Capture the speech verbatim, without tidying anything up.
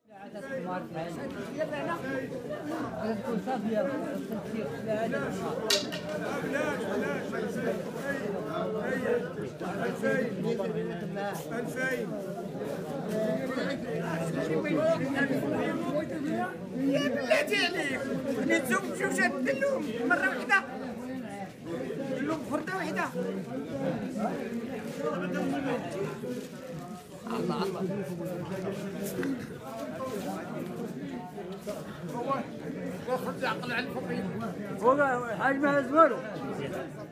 يا بلاتي عليك نتزوجوا جات اللوم مره واحده اللوم فرده واحده الله الله هو ياخذ عقل على الفقير هو حاج ما زمرو